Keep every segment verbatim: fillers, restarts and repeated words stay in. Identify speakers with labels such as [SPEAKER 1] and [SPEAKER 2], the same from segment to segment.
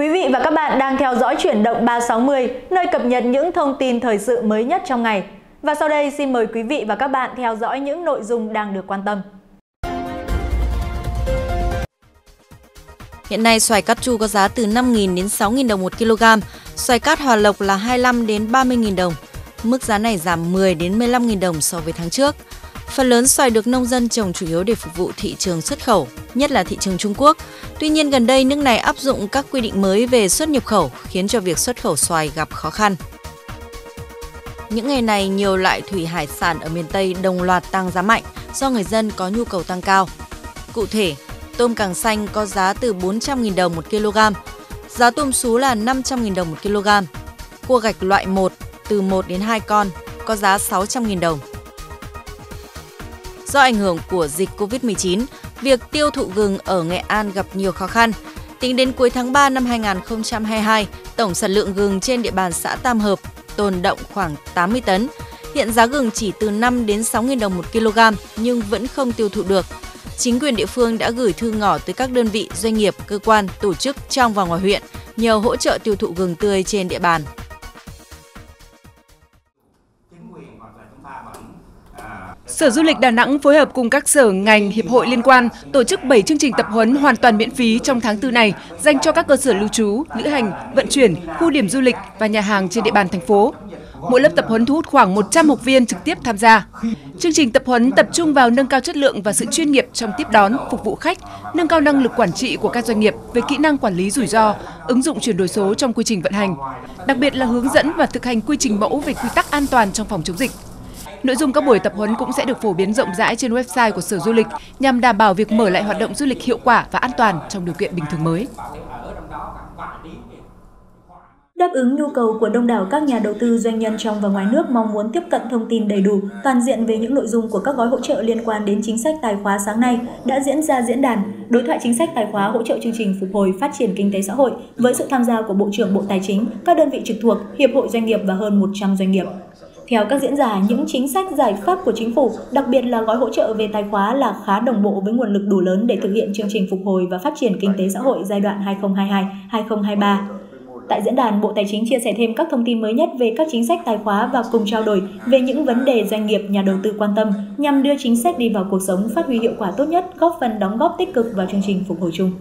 [SPEAKER 1] Quý vị và các bạn đang theo dõi Chuyển động ba sáu mươi, nơi cập nhật những thông tin thời sự mới nhất trong ngày. Và sau đây xin mời quý vị và các bạn theo dõi những nội dung đang được quan tâm.
[SPEAKER 2] Hiện nay xoài cát chu có giá từ năm nghìn đến sáu nghìn đồng một kg, xoài cát Hòa Lộc là hai mươi lăm đến ba mươi nghìn đồng. Mức giá này giảm mười đến mười lăm nghìn đồng so với tháng trước. Phần lớn xoài được nông dân trồng chủ yếu để phục vụ thị trường xuất khẩu, nhất là thị trường Trung Quốc. Tuy nhiên gần đây nước này áp dụng các quy định mới về xuất nhập khẩu khiến cho việc xuất khẩu xoài gặp khó khăn. Những ngày này, nhiều loại thủy hải sản ở miền Tây đồng loạt tăng giá mạnh do người dân có nhu cầu tăng cao. Cụ thể, tôm càng xanh có giá từ bốn trăm nghìn đồng một kg, giá tôm sú là năm trăm nghìn đồng một kg, cua gạch loại một từ một đến hai con có giá sáu trăm nghìn đồng. Do ảnh hưởng của dịch Covid mười chín, việc tiêu thụ gừng ở Nghệ An gặp nhiều khó khăn. Tính đến cuối tháng ba năm hai nghìn không trăm hai mươi hai, tổng sản lượng gừng trên địa bàn xã Tam Hợp tồn đọng khoảng tám mươi tấn. Hiện giá gừng chỉ từ năm đến sáu nghìn đồng một kg nhưng vẫn không tiêu thụ được. Chính quyền địa phương đã gửi thư ngỏ tới các đơn vị, doanh nghiệp, cơ quan, tổ chức trong và ngoài huyện nhờ hỗ trợ tiêu thụ gừng tươi trên địa bàn.
[SPEAKER 3] Sở Du lịch Đà Nẵng phối hợp cùng các sở, ngành, hiệp hội liên quan tổ chức bảy chương trình tập huấn hoàn toàn miễn phí trong tháng tư này dành cho các cơ sở lưu trú, lữ hành, vận chuyển, khu điểm du lịch và nhà hàng trên địa bàn thành phố. Mỗi lớp tập huấn thu hút khoảng một trăm học viên trực tiếp tham gia. Chương trình tập huấn tập trung vào nâng cao chất lượng và sự chuyên nghiệp trong tiếp đón, phục vụ khách, nâng cao năng lực quản trị của các doanh nghiệp về kỹ năng quản lý rủi ro, ứng dụng chuyển đổi số trong quy trình vận hành, đặc biệt là hướng dẫn và thực hành quy trình mẫu về quy tắc an toàn trong phòng chống dịch. Nội dung các buổi tập huấn cũng sẽ được phổ biến rộng rãi trên website của Sở Du lịch nhằm đảm bảo việc mở lại hoạt động du lịch hiệu quả và an toàn trong điều kiện bình thường mới.
[SPEAKER 1] Đáp ứng nhu cầu của đông đảo các nhà đầu tư, doanh nhân trong và ngoài nước mong muốn tiếp cận thông tin đầy đủ, toàn diện về những nội dung của các gói hỗ trợ liên quan đến chính sách tài khóa, sáng nay đã diễn ra diễn đàn đối thoại chính sách tài khóa hỗ trợ chương trình phục hồi phát triển kinh tế xã hội với sự tham gia của Bộ trưởng Bộ Tài chính, các đơn vị trực thuộc, hiệp hội doanh nghiệp và hơn một trăm doanh nghiệp. Theo các diễn giả, những chính sách giải pháp của chính phủ, đặc biệt là gói hỗ trợ về tài khóa là khá đồng bộ với nguồn lực đủ lớn để thực hiện chương trình phục hồi và phát triển kinh tế xã hội giai đoạn hai nghìn không trăm hai mươi hai đến hai nghìn không trăm hai mươi ba. Tại diễn đàn, Bộ Tài chính chia sẻ thêm các thông tin mới nhất về các chính sách tài khóa và cùng trao đổi về những vấn đề doanh nghiệp, nhà đầu tư quan tâm nhằm đưa chính sách đi vào cuộc sống, phát huy hiệu quả tốt nhất, góp phần đóng góp tích cực vào chương trình phục hồi chung.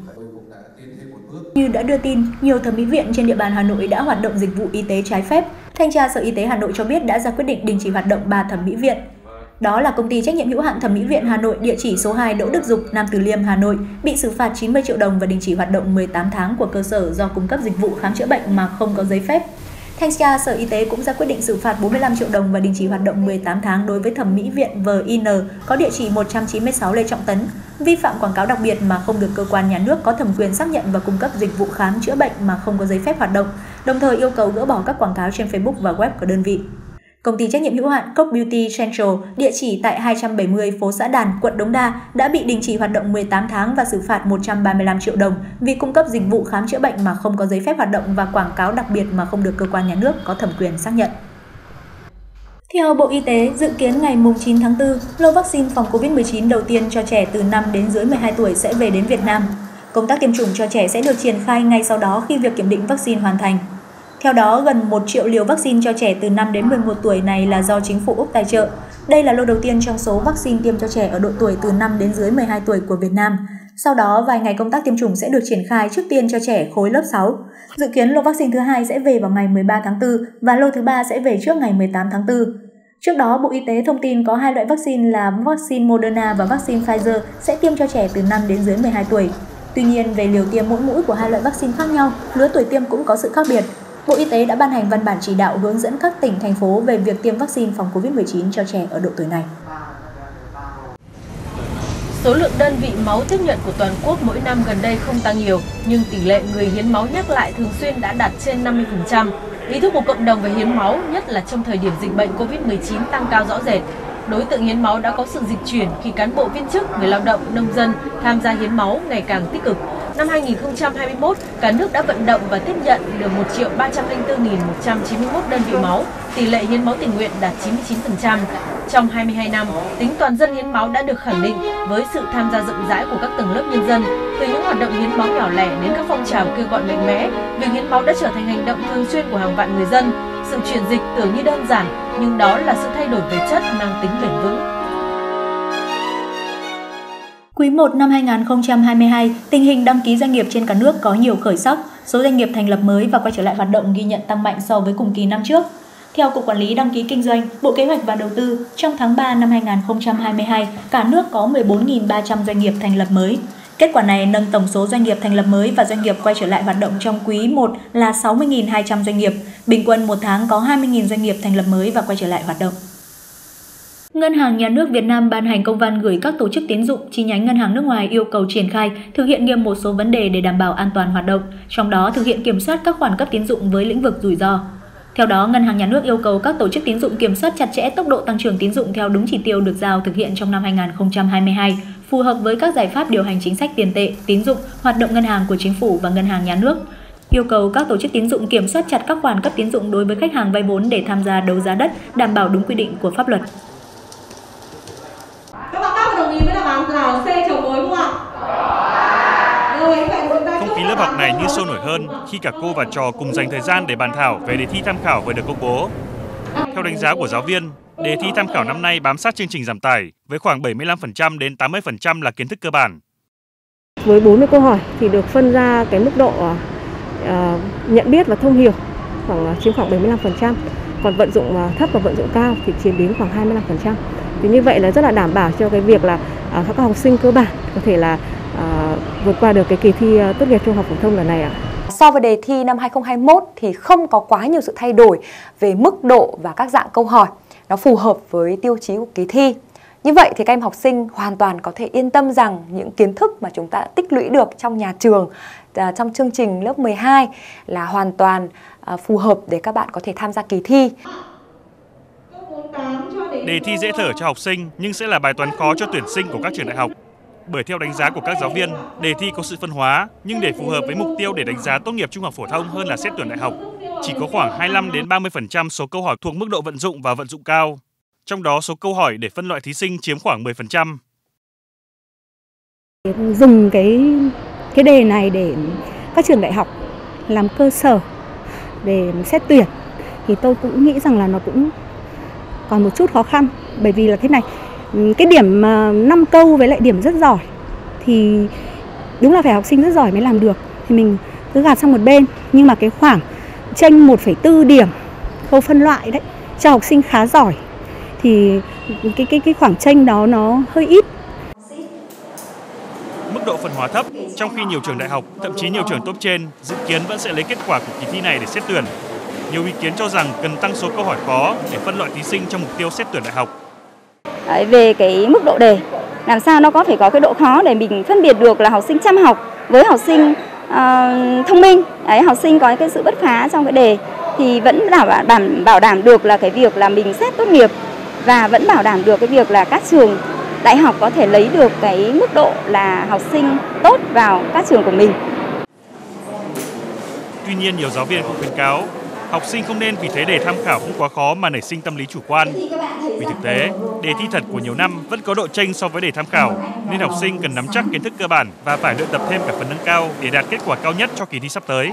[SPEAKER 1] Như đã đưa tin, nhiều thẩm mỹ viện trên địa bàn Hà Nội đã hoạt động dịch vụ y tế trái phép. Thanh tra Sở Y tế Hà Nội cho biết đã ra quyết định đình chỉ hoạt động ba thẩm mỹ viện. Đó là công ty trách nhiệm hữu hạn Thẩm mỹ viện Hà Nội địa chỉ số hai Đỗ Đức Dục, Nam Từ Liêm, Hà Nội bị xử phạt chín mươi triệu đồng và đình chỉ hoạt động mười tám tháng của cơ sở do cung cấp dịch vụ khám chữa bệnh mà không có giấy phép. Thanh tra Sở Y tế cũng ra quyết định xử phạt bốn mươi lăm triệu đồng và đình chỉ hoạt động mười tám tháng đối với Thẩm mỹ viện vê i en có địa chỉ một trăm chín mươi sáu Lê Trọng Tấn, vi phạm quảng cáo đặc biệt mà không được cơ quan nhà nước có thẩm quyền xác nhận và cung cấp dịch vụ khám chữa bệnh mà không có giấy phép hoạt động, đồng thời yêu cầu gỡ bỏ các quảng cáo trên Facebook và web của đơn vị. Công ty trách nhiệm hữu hạn Coke Beauty Central, địa chỉ tại hai trăm bảy mươi phố Xã Đàn, quận Đống Đa đã bị đình chỉ hoạt động mười tám tháng và xử phạt một trăm ba mươi lăm triệu đồng vì cung cấp dịch vụ khám chữa bệnh mà không có giấy phép hoạt động và quảng cáo đặc biệt mà không được cơ quan nhà nước có thẩm quyền xác nhận. Theo Bộ Y tế, dự kiến ngày chín tháng tư, lô vaccine phòng Covid mười chín đầu tiên cho trẻ từ năm đến dưới mười hai tuổi sẽ về đến Việt Nam. Công tác tiêm chủng cho trẻ sẽ được triển khai ngay sau đó khi việc kiểm định vaccine hoàn thành. Theo đó, gần một triệu liều vaccine cho trẻ từ năm đến mười một tuổi này là do chính phủ Úc tài trợ. Đây là lô đầu tiên trong số vaccine tiêm cho trẻ ở độ tuổi từ năm đến dưới mười hai tuổi của Việt Nam. Sau đó, vài ngày công tác tiêm chủng sẽ được triển khai trước tiên cho trẻ khối lớp sáu. Dự kiến lô vaccine thứ hai sẽ về vào ngày mười ba tháng tư và lô thứ ba sẽ về trước ngày mười tám tháng tư. Trước đó, Bộ Y tế thông tin có hai loại vaccine là vaccine Moderna và vaccine Pfizer sẽ tiêm cho trẻ từ năm đến dưới mười hai tuổi. Tuy nhiên, về liều tiêm mỗi mũi của hai loại vaccine khác nhau, lứa tuổi tiêm cũng có sự khác biệt. Bộ Y tế đã ban hành văn bản chỉ đạo hướng dẫn các tỉnh, thành phố về việc tiêm vaccine phòng Covid mười chín cho trẻ ở độ tuổi này.
[SPEAKER 4] Số lượng đơn vị máu tiếp nhận của toàn quốc mỗi năm gần đây không tăng nhiều, nhưng tỷ lệ người hiến máu nhắc lại thường xuyên đã đạt trên năm mươi phần trăm. Ý thức của cộng đồng về hiến máu, nhất là trong thời điểm dịch bệnh Covid mười chín tăng cao rõ rệt. Đối tượng hiến máu đã có sự dịch chuyển khi cán bộ viên chức, người lao động, nông dân tham gia hiến máu ngày càng tích cực. Năm hai nghìn không trăm hai mươi mốt, cả nước đã vận động và tiếp nhận được một triệu ba trăm lẻ bốn nghìn một trăm chín mươi mốt đơn vị máu, tỷ lệ hiến máu tình nguyện đạt chín mươi chín phần trăm. Trong hai mươi hai năm, tính toàn dân hiến máu đã được khẳng định với sự tham gia rộng rãi của các tầng lớp nhân dân. Từ những hoạt động hiến máu nhỏ lẻ đến các phong trào kêu gọi mạnh mẽ, việc hiến máu đã trở thành hành động thường xuyên của hàng vạn người dân. Sự chuyển dịch tưởng như đơn giản, nhưng đó là sự thay đổi về chất mang tính bền vững.
[SPEAKER 1] Quý một năm hai nghìn không trăm hai mươi hai, tình hình đăng ký doanh nghiệp trên cả nước có nhiều khởi sắc, số doanh nghiệp thành lập mới và quay trở lại hoạt động ghi nhận tăng mạnh so với cùng kỳ năm trước. Theo Cục Quản lý Đăng ký Kinh doanh, Bộ Kế hoạch và Đầu tư, trong tháng ba năm hai nghìn không trăm hai mươi hai, cả nước có mười bốn nghìn ba trăm doanh nghiệp thành lập mới. Kết quả này nâng tổng số doanh nghiệp thành lập mới và doanh nghiệp quay trở lại hoạt động trong quý một là sáu mươi nghìn hai trăm doanh nghiệp. Bình quân một tháng có hai mươi nghìn doanh nghiệp thành lập mới và quay trở lại hoạt động. Ngân hàng Nhà nước Việt Nam ban hành công văn gửi các tổ chức tín dụng, chi nhánh ngân hàng nước ngoài yêu cầu triển khai, thực hiện nghiêm một số vấn đề để đảm bảo an toàn hoạt động, trong đó thực hiện kiểm soát các khoản cấp tín dụng với lĩnh vực rủi ro. Theo đó, Ngân hàng Nhà nước yêu cầu các tổ chức tín dụng kiểm soát chặt chẽ tốc độ tăng trưởng tín dụng theo đúng chỉ tiêu được giao thực hiện trong năm hai nghìn không trăm hai mươi hai, phù hợp với các giải pháp điều hành chính sách tiền tệ, tín dụng, hoạt động ngân hàng của Chính phủ và Ngân hàng Nhà nước. Yêu cầu các tổ chức tín dụng kiểm soát chặt các khoản cấp tín dụng đối với khách hàng vay vốn để tham gia đấu giá đất, đảm bảo đúng quy định của pháp luật.
[SPEAKER 5] Các bạn các đồng ý với đáp án nào C chầu mối không ạ?
[SPEAKER 6] Không khí lớp học này như sôi nổi hơn khi cả cô và trò cùng dành thời gian để bàn thảo về đề thi tham khảo vừa được công bố. Theo đánh giá của giáo viên, đề thi tham khảo năm nay bám sát chương trình giảm tải với khoảng bảy mươi lăm phần trăm đến tám mươi phần trăm là kiến thức cơ bản.
[SPEAKER 7] Với bốn mươi câu hỏi thì được phân ra cái mức độ uh, nhận biết và thông hiểu khoảng chiếm khoảng bảy mươi lăm phần trăm, còn vận dụng uh, thấp và vận dụng cao thì chiếm đến khoảng hai mươi lăm phần trăm. Thì như vậy là rất là đảm bảo cho cái việc là uh, các học sinh cơ bản có thể là uh, vượt qua được cái kỳ thi uh, tốt nghiệp trung học phổ thông lần này ạ.
[SPEAKER 8] So với đề thi năm hai nghìn không trăm hai mươi mốt thì không có quá nhiều sự thay đổi về mức độ và các dạng câu hỏi. Nó phù hợp với tiêu chí của kỳ thi. Như vậy thì các em học sinh hoàn toàn có thể yên tâm rằng những kiến thức mà chúng ta tích lũy được trong nhà trường, trong chương trình lớp mười hai là hoàn toàn phù hợp để các bạn có thể tham gia kỳ thi.
[SPEAKER 6] Đề thi dễ thở cho học sinh nhưng sẽ là bài toán khó cho tuyển sinh của các trường đại học. Bởi theo đánh giá của các giáo viên, đề thi có sự phân hóa nhưng để phù hợp với mục tiêu để đánh giá tốt nghiệp trung học phổ thông hơn là xét tuyển đại học, chỉ có khoảng hai mươi lăm đến ba mươi phần trăm số câu hỏi thuộc mức độ vận dụng và vận dụng cao. Trong đó số câu hỏi để phân loại thí sinh chiếm khoảng mười phần trăm.
[SPEAKER 9] Dùng cái cái đề này để các trường đại học làm cơ sở để xét tuyển thì tôi cũng nghĩ rằng là nó cũng còn một chút khó khăn, bởi vì là thế này, cái điểm năm câu với lại điểm rất giỏi thì đúng là phải học sinh rất giỏi mới làm được, thì mình cứ gạt sang một bên, nhưng mà cái khoảng chênh một phẩy bốn điểm câu phân loại đấy cho học sinh khá giỏi thì cái cái cái khoảng chênh đó nó hơi ít.
[SPEAKER 6] Mức độ phân hóa thấp, trong khi nhiều trường đại học, thậm chí nhiều trường top trên dự kiến vẫn sẽ lấy kết quả của kỳ thi này để xét tuyển. Nhiều ý kiến cho rằng cần tăng số câu hỏi khó để phân loại thí sinh trong mục tiêu xét tuyển đại học.
[SPEAKER 10] Đấy, về cái mức độ đề, làm sao nó có phải có cái độ khó để mình phân biệt được là học sinh chăm học với học sinh uh, thông minh. Đấy, học sinh có cái sự bứt phá trong cái đề thì vẫn bảo đảm bảo đảm được là cái việc là mình xét tốt nghiệp và vẫn bảo đảm được cái việc là các trường đại học có thể lấy được cái mức độ là học sinh tốt vào các trường của mình.
[SPEAKER 6] Tuy nhiên, nhiều giáo viên cũng khuyến cáo học sinh không nên vì thế đề tham khảo không quá khó mà nảy sinh tâm lý chủ quan. Vì thực tế, đề thi thật của nhiều năm vẫn có độ chênh so với đề tham khảo, nên học sinh cần nắm chắc kiến thức cơ bản và phải luyện tập thêm cả phần nâng cao để đạt kết quả cao nhất cho kỳ thi sắp tới.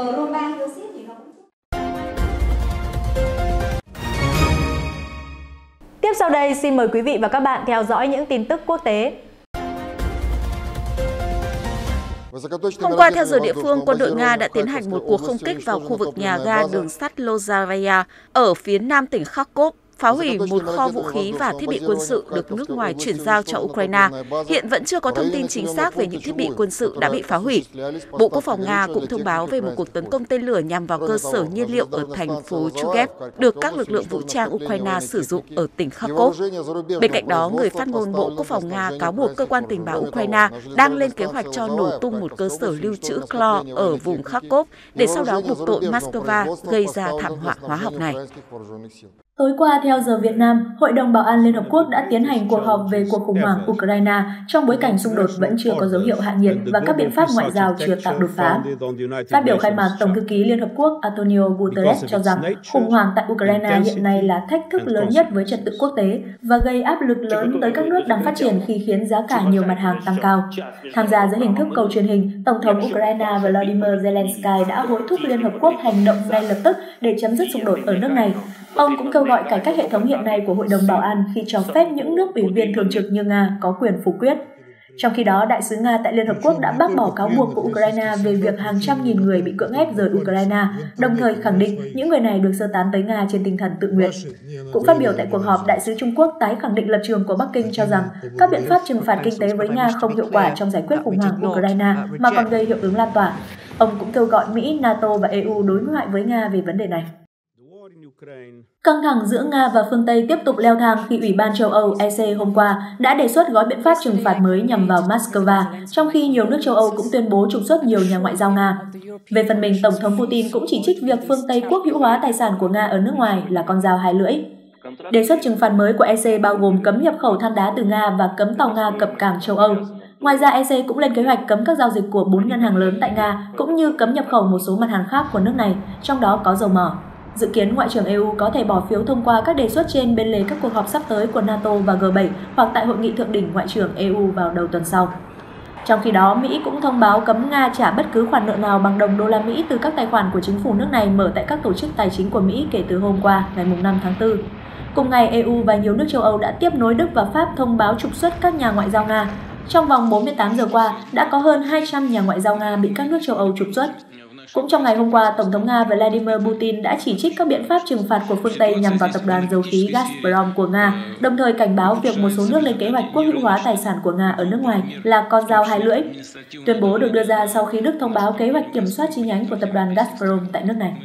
[SPEAKER 1] Tiếp sau đây, xin mời quý vị và các bạn theo dõi những tin tức quốc tế.
[SPEAKER 2] Hôm qua, theo giờ địa phương, quân đội Nga đã tiến hành một cuộc không kích vào khu vực nhà ga đường sắt Lozovaya ở phía nam tỉnh Kharkov, phá hủy một kho vũ khí và thiết bị quân sự được nước ngoài chuyển giao cho Ukraine. Hiện vẫn chưa có thông tin chính xác về những thiết bị quân sự đã bị phá hủy. Bộ Quốc phòng Nga cũng thông báo về một cuộc tấn công tên lửa nhằm vào cơ sở nhiên liệu ở thành phố Chugev, được các lực lượng vũ trang Ukraine sử dụng ở tỉnh Kharkov. Bên cạnh đó, người phát ngôn Bộ Quốc phòng Nga cáo buộc cơ quan tình báo Ukraine đang lên kế hoạch cho nổ tung một cơ sở lưu trữ clo ở vùng Kharkov để sau đó buộc tội Moscow gây ra thảm họa hóa học này.
[SPEAKER 1] Tối qua, theo giờ Việt Nam, Hội đồng Bảo an Liên Hợp Quốc đã tiến hành cuộc họp về cuộc khủng hoảng Ukraine trong bối cảnh xung đột vẫn chưa có dấu hiệu hạ nhiệt và các biện pháp ngoại giao chưa tạo đột phá. Phát biểu khai mạc, Tổng thư ký Liên Hợp Quốc Antonio Guterres cho rằng khủng hoảng tại Ukraine hiện nay là thách thức lớn nhất với trật tự quốc tế và gây áp lực lớn tới các nước đang phát triển khi khiến giá cả nhiều mặt hàng tăng cao. Tham gia dưới hình thức cầu truyền hình, Tổng thống Ukraine Volodymyr Zelensky đã hối thúc Liên Hợp Quốc hành động ngay lập tức để chấm dứt xung đột ở nước này. Ông cũng kêu gọi cải cách hệ thống hiện nay của Hội đồng Bảo an khi cho phép những nước ủy viên thường trực như Nga có quyền phủ quyết. Trong khi đó, Đại sứ Nga tại Liên Hợp Quốc đã bác bỏ cáo buộc của Ukraine về việc hàng trăm nghìn người bị cưỡng ép rời Ukraine, đồng thời khẳng định những người này được sơ tán tới Nga trên tinh thần tự nguyện. Cũng phát biểu tại cuộc họp, Đại sứ Trung Quốc tái khẳng định lập trường của Bắc Kinh cho rằng các biện pháp trừng phạt kinh tế với Nga không hiệu quả trong giải quyết khủng hoảng Ukraine mà còn gây hiệu ứng lan tỏa. Ông cũng kêu gọi Mỹ, NATO và e u đối thoại với Nga về vấn đề này. Căng thẳng giữa Nga và phương Tây tiếp tục leo thang khi Ủy ban châu Âu E C hôm qua đã đề xuất gói biện pháp trừng phạt mới nhằm vào Moscow, trong khi nhiều nước châu Âu cũng tuyên bố trục xuất nhiều nhà ngoại giao Nga. Về phần mình, Tổng thống Putin cũng chỉ trích việc phương Tây quốc hữu hóa tài sản của Nga ở nước ngoài là con dao hai lưỡi. Đề xuất trừng phạt mới của E C bao gồm cấm nhập khẩu than đá từ Nga và cấm tàu Nga cập cảng châu Âu. Ngoài ra, E C cũng lên kế hoạch cấm các giao dịch của bốn ngân hàng lớn tại Nga, cũng như cấm nhập khẩu một số mặt hàng khác của nước này, trong đó có dầu mỏ. Dự kiến Ngoại trưởng e u có thể bỏ phiếu thông qua các đề xuất trên bên lề các cuộc họp sắp tới của NATO và G bảy hoặc tại Hội nghị Thượng đỉnh Ngoại trưởng e u vào đầu tuần sau. Trong khi đó, Mỹ cũng thông báo cấm Nga trả bất cứ khoản nợ nào bằng đồng đô la Mỹ từ các tài khoản của chính phủ nước này mở tại các tổ chức tài chính của Mỹ kể từ hôm qua, ngày năm tháng tư. Cùng ngày, e u và nhiều nước châu Âu đã tiếp nối Đức và Pháp thông báo trục xuất các nhà ngoại giao Nga. Trong vòng bốn mươi tám giờ qua, đã có hơn hai trăm nhà ngoại giao Nga bị các nước châu Âu trục xuất. Cũng trong ngày hôm qua, Tổng thống Nga Vladimir Putin đã chỉ trích các biện pháp trừng phạt của phương Tây nhằm vào tập đoàn dầu khí Gazprom của Nga, đồng thời cảnh báo việc một số nước lên kế hoạch quốc hữu hóa tài sản của Nga ở nước ngoài là con dao hai lưỡi. Tuyên bố được đưa ra sau khi Đức thông báo kế hoạch kiểm soát chi nhánh của tập đoàn Gazprom tại nước này.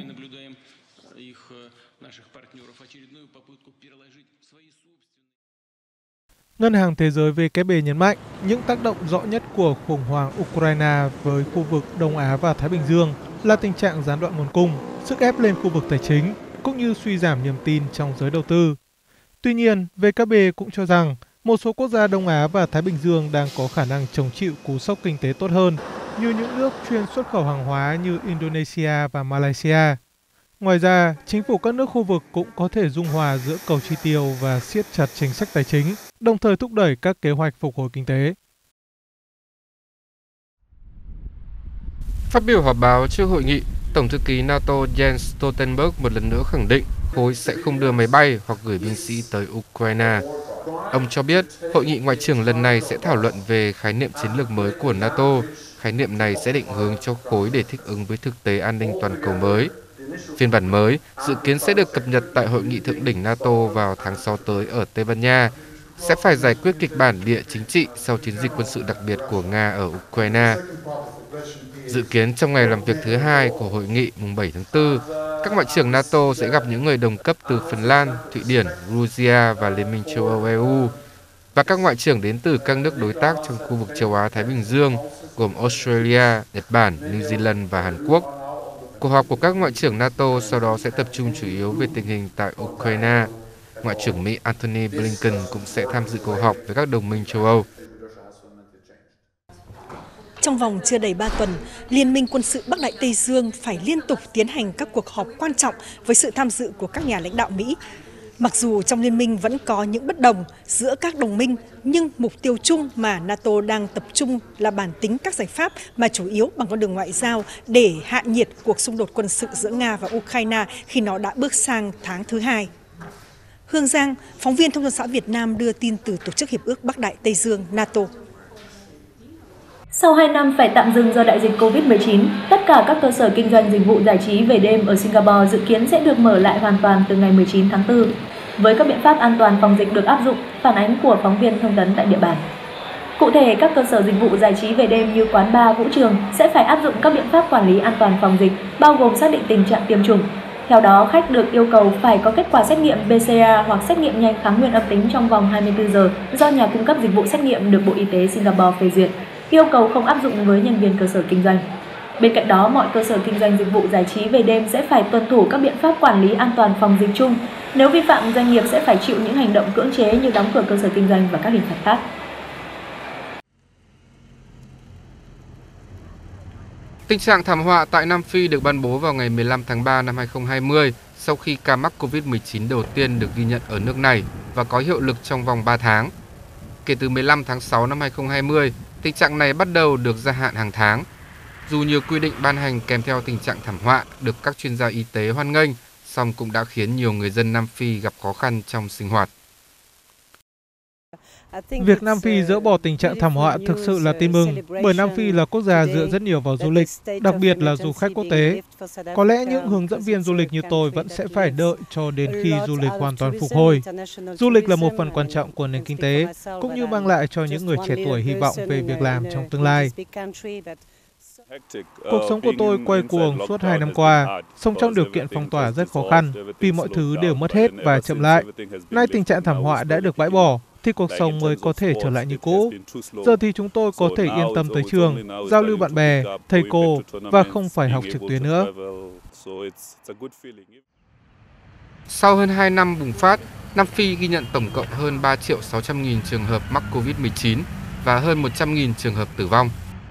[SPEAKER 11] Ngân hàng Thế giới W K B nhấn mạnh những tác động rõ nhất của khủng hoảng Ukraine với khu vực Đông Á và Thái Bình Dương là tình trạng gián đoạn nguồn cung, sức ép lên khu vực tài chính, cũng như suy giảm niềm tin trong giới đầu tư. Tuy nhiên, W K B cũng cho rằng một số quốc gia Đông Á và Thái Bình Dương đang có khả năng chống chịu cú sốc kinh tế tốt hơn, như những nước chuyên xuất khẩu hàng hóa như Indonesia và Malaysia. Ngoài ra, chính phủ các nước khu vực cũng có thể dung hòa giữa cầu chi tiêu và siết chặt chính sách tài chính, đồng thời thúc đẩy các kế hoạch phục hồi kinh tế.
[SPEAKER 12] Phát biểu họp báo trước hội nghị, Tổng thư ký NATO Jens Stoltenberg một lần nữa khẳng định khối sẽ không đưa máy bay hoặc gửi binh sĩ tới Ukraine. Ông cho biết hội nghị ngoại trưởng lần này sẽ thảo luận về khái niệm chiến lược mới của NATO. Khái niệm này sẽ định hướng cho khối để thích ứng với thực tế an ninh toàn cầu mới. Phiên bản mới dự kiến sẽ được cập nhật tại hội nghị thượng đỉnh NATO vào tháng sáu tới ở Tây Ban Nha, sẽ phải giải quyết kịch bản địa chính trị sau chiến dịch quân sự đặc biệt của Nga ở Ukraine. Dự kiến trong ngày làm việc thứ hai của hội nghị mùng bảy tháng tư, các ngoại trưởng NATO sẽ gặp những người đồng cấp từ Phần Lan, Thụy Điển, Georgia và Liên minh châu Âu E U, và các ngoại trưởng đến từ các nước đối tác trong khu vực châu Á-Thái Bình Dương, gồm Australia, Nhật Bản, New Zealand và Hàn Quốc. Cuộc họp của các ngoại trưởng NATO sau đó sẽ tập trung chủ yếu về tình hình tại Ukraine. Ngoại trưởng Mỹ Antony Blinken cũng sẽ tham dự cuộc họp với các đồng minh châu Âu.
[SPEAKER 13] Trong vòng chưa đầy ba tuần, Liên minh quân sự Bắc Đại Tây Dương phải liên tục tiến hành các cuộc họp quan trọng với sự tham dự của các nhà lãnh đạo Mỹ. Mặc dù trong liên minh vẫn có những bất đồng giữa các đồng minh, nhưng mục tiêu chung mà NATO đang tập trung là bản tính các giải pháp mà chủ yếu bằng con đường ngoại giao để hạ nhiệt cuộc xung đột quân sự giữa Nga và Ukraine khi nó đã bước sang tháng thứ hai. Hương Giang, phóng viên Thông tấn xã Việt Nam đưa tin từ Tổ chức Hiệp ước Bắc Đại Tây Dương NATO.
[SPEAKER 1] Sau hai năm phải tạm dừng do đại dịch Covid mười chín, tất cả các cơ sở kinh doanh dịch vụ giải trí về đêm ở Singapore dự kiến sẽ được mở lại hoàn toàn từ ngày mười chín tháng tư, với các biện pháp an toàn phòng dịch được áp dụng, phản ánh của phóng viên thông tấn tại địa bàn. Cụ thể, các cơ sở dịch vụ giải trí về đêm như quán bar, vũ trường sẽ phải áp dụng các biện pháp quản lý an toàn phòng dịch, bao gồm xác định tình trạng tiêm chủng. Theo đó, khách được yêu cầu phải có kết quả xét nghiệm pê xê rờ hoặc xét nghiệm nhanh kháng nguyên âm tính trong vòng hai mươi tư giờ do nhà cung cấp dịch vụ xét nghiệm được Bộ Y tế Singapore phê duyệt, yêu cầu không áp dụng với nhân viên cơ sở kinh doanh. Bên cạnh đó, mọi cơ sở kinh doanh dịch vụ giải trí về đêm sẽ phải tuân thủ các biện pháp quản lý an toàn phòng dịch chung. Nếu vi phạm, doanh nghiệp sẽ phải chịu những hành động cưỡng chế như đóng cửa cơ sở kinh doanh và các hình phạt khác.
[SPEAKER 12] Tình trạng thảm họa tại Nam Phi được ban bố vào ngày mười lăm tháng ba năm hai nghìn không trăm hai mươi sau khi ca mắc Covid mười chín đầu tiên được ghi nhận ở nước này và có hiệu lực trong vòng ba tháng. Kể từ mười lăm tháng sáu năm hai nghìn không trăm hai mươi, tình trạng này bắt đầu được gia hạn hàng tháng. Dù nhiều quy định ban hành kèm theo tình trạng thảm họa được các chuyên gia y tế hoan nghênh, song cũng đã khiến nhiều người dân Nam Phi gặp khó khăn trong sinh hoạt.
[SPEAKER 11] Việc Nam Phi dỡ bỏ tình trạng thảm họa thực sự là tin mừng, bởi Nam Phi là quốc gia dựa rất nhiều vào du lịch, đặc biệt là du khách quốc tế. Có lẽ những hướng dẫn viên du lịch như tôi vẫn sẽ phải đợi cho đến khi du lịch hoàn toàn phục hồi. Du lịch là một phần quan trọng của nền kinh tế, cũng như mang lại cho những người trẻ tuổi hy vọng về việc làm trong tương lai. Cuộc sống của tôi quay cuồng suốt hai năm qua, sống trong điều kiện phong tỏa rất khó khăn vì mọi thứ đều mất hết và chậm lại. Nay tình trạng thảm họa đã được bãi bỏ, thì cuộc sống mới có thể trở lại như cũ. Giờ thì chúng tôi có thể yên tâm tới trường, giao lưu bạn bè, thầy cô và không phải học trực tuyến nữa.
[SPEAKER 12] Sau hơn hai năm bùng phát, Nam Phi ghi nhận tổng cộng hơn ba triệu sáu trăm nghìn trường hợp mắc Covid mười chín và hơn một trăm nghìn trường hợp tử vong.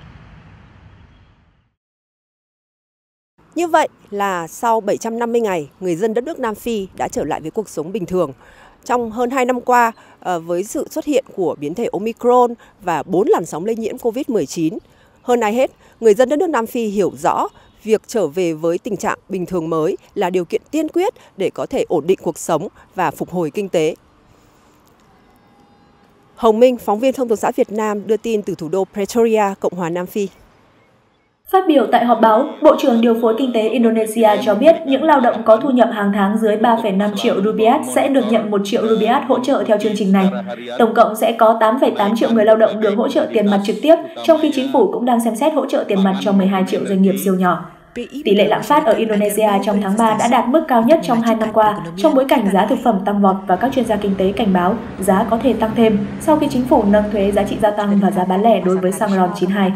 [SPEAKER 14] Như vậy là sau bảy trăm năm mươi ngày, người dân đất nước Nam Phi đã trở lại với cuộc sống bình thường. Trong hơn hai năm qua, với sự xuất hiện của biến thể Omicron và bốn làn sóng lây nhiễm Covid mười chín, hơn ai hết, người dân đất nước Nam Phi hiểu rõ việc trở về với tình trạng bình thường mới là điều kiện tiên quyết để có thể ổn định cuộc sống và phục hồi kinh tế. Hồng Minh, phóng viên Thông tấn xã Việt Nam đưa tin từ thủ đô Pretoria, Cộng hòa Nam Phi.
[SPEAKER 1] Phát biểu tại họp báo, Bộ trưởng Điều phối Kinh tế Indonesia cho biết những lao động có thu nhập hàng tháng dưới ba phẩy năm triệu rupiah sẽ được nhận một triệu rupiah hỗ trợ theo chương trình này. Tổng cộng sẽ có tám phẩy tám triệu người lao động được hỗ trợ tiền mặt trực tiếp, trong khi chính phủ cũng đang xem xét hỗ trợ tiền mặt cho mười hai triệu doanh nghiệp siêu nhỏ. Tỷ lệ lạm phát ở Indonesia trong tháng ba đã đạt mức cao nhất trong hai năm qua, trong bối cảnh giá thực phẩm tăng vọt và các chuyên gia kinh tế cảnh báo giá có thể tăng thêm sau khi chính phủ nâng thuế giá trị gia tăng và giá bán lẻ đối với xăng RON chín mươi hai.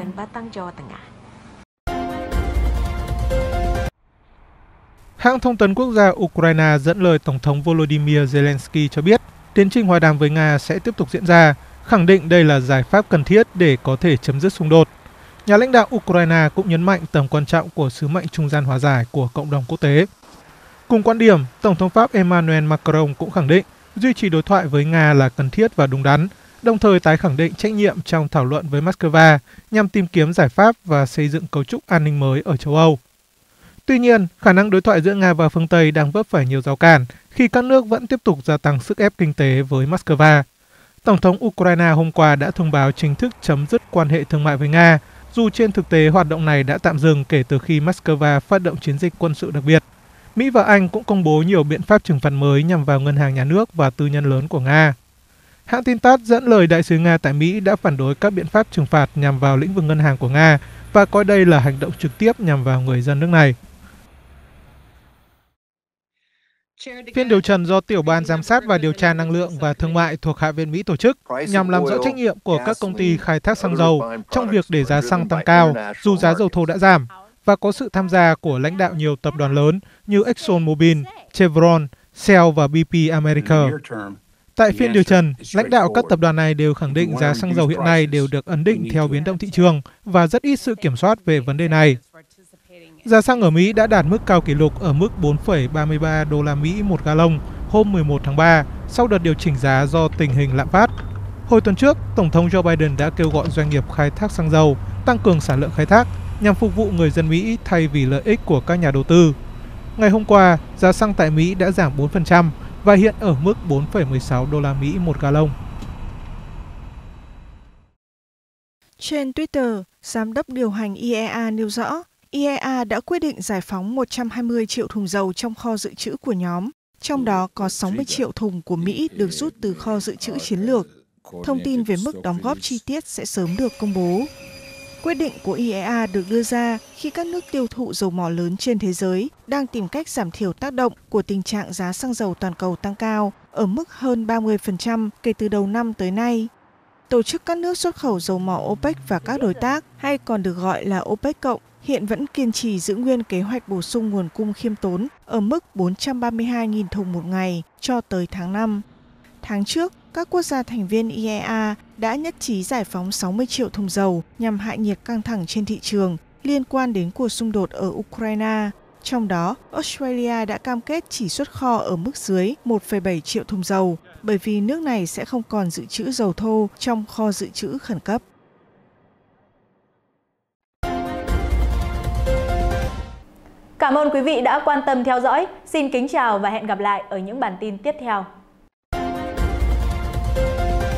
[SPEAKER 11] Hãng thông tấn quốc gia Ukraine dẫn lời Tổng thống Volodymyr Zelensky cho biết tiến trình hòa đàm với Nga sẽ tiếp tục diễn ra, khẳng định đây là giải pháp cần thiết để có thể chấm dứt xung đột. Nhà lãnh đạo Ukraine cũng nhấn mạnh tầm quan trọng của sứ mệnh trung gian hòa giải của cộng đồng quốc tế. Cùng quan điểm, Tổng thống Pháp Emmanuel Macron cũng khẳng định duy trì đối thoại với Nga là cần thiết và đúng đắn, đồng thời tái khẳng định trách nhiệm trong thảo luận với Moscow nhằm tìm kiếm giải pháp và xây dựng cấu trúc an ninh mới ở châu Âu. Tuy nhiên, khả năng đối thoại giữa Nga và phương Tây đang vấp phải nhiều rào cản khi các nước vẫn tiếp tục gia tăng sức ép kinh tế với Moscow. Tổng thống Ukraine hôm qua đã thông báo chính thức chấm dứt quan hệ thương mại với Nga, dù trên thực tế hoạt động này đã tạm dừng kể từ khi Moscow phát động chiến dịch quân sự đặc biệt. Mỹ và Anh cũng công bố nhiều biện pháp trừng phạt mới nhằm vào ngân hàng nhà nước và tư nhân lớn của Nga. Hãng tin tát dẫn lời đại sứ Nga tại Mỹ đã phản đối các biện pháp trừng phạt nhằm vào lĩnh vực ngân hàng của Nga và coi đây là hành động trực tiếp nhằm vào người dân nước này. Phiên điều trần do Tiểu ban Giám sát và Điều tra Năng lượng và Thương mại thuộc Hạ viện Mỹ tổ chức nhằm làm rõ trách nhiệm của các công ty khai thác xăng dầu trong việc để giá xăng tăng cao dù giá dầu thô đã giảm, và có sự tham gia của lãnh đạo nhiều tập đoàn lớn như ExxonMobil, Chevron, Shell và bê pê America. Tại phiên điều trần, lãnh đạo các tập đoàn này đều khẳng định giá xăng dầu hiện nay đều được ấn định theo biến động thị trường và rất ít sự kiểm soát về vấn đề này. Giá xăng ở Mỹ đã đạt mức cao kỷ lục ở mức bốn phẩy ba mươi ba đô la Mỹ một gallon hôm mười một tháng ba sau đợt điều chỉnh giá do tình hình lạm phát. Hồi tuần trước, Tổng thống Joe Biden đã kêu gọi doanh nghiệp khai thác xăng dầu tăng cường sản lượng khai thác nhằm phục vụ người dân Mỹ thay vì lợi ích của các nhà đầu tư. Ngày hôm qua, giá xăng tại Mỹ đã giảm bốn phần trăm và hiện ở mức bốn phẩy mười sáu đô la Mỹ một gallon.
[SPEAKER 15] Trên Twitter, Giám đốc điều hành i e a nêu rõ i e a đã quyết định giải phóng một trăm hai mươi triệu thùng dầu trong kho dự trữ của nhóm, trong đó có sáu mươi triệu thùng của Mỹ được rút từ kho dự trữ chiến lược. Thông tin về mức đóng góp chi tiết sẽ sớm được công bố. Quyết định của i e a được đưa ra khi các nước tiêu thụ dầu mỏ lớn trên thế giới đang tìm cách giảm thiểu tác động của tình trạng giá xăng dầu toàn cầu tăng cao ở mức hơn ba mươi phần trăm kể từ đầu năm tới nay. Tổ chức các nước xuất khẩu dầu mỏ OPEC và các đối tác, hay còn được gọi là OPEC cộng, hiện vẫn kiên trì giữ nguyên kế hoạch bổ sung nguồn cung khiêm tốn ở mức bốn trăm ba mươi hai nghìn thùng một ngày cho tới tháng năm. Tháng trước, các quốc gia thành viên i e a đã nhất trí giải phóng sáu mươi triệu thùng dầu nhằm hạ nhiệt căng thẳng trên thị trường liên quan đến cuộc xung đột ở Ukraine. Trong đó, Australia đã cam kết chỉ xuất kho ở mức dưới một phẩy bảy triệu thùng dầu, bởi vì nước này sẽ không còn dự trữ dầu thô trong kho dự trữ khẩn cấp.
[SPEAKER 1] Cảm ơn quý vị đã quan tâm theo dõi. Xin kính chào và hẹn gặp lại ở những bản tin tiếp theo.